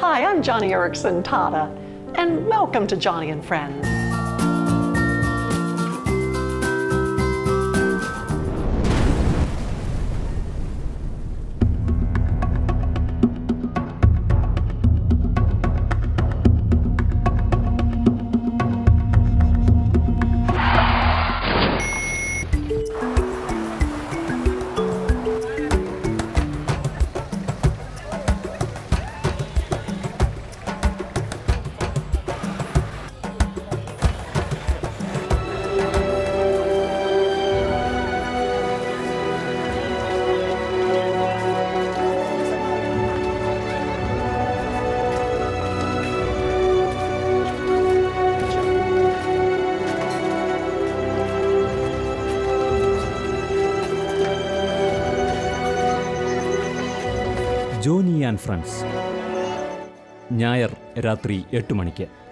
Hi, I'm Joni Tata, and welcome to Joni and Friends. Joni and friends, ഞായർ രാത്രി 8 മണിക്ക്.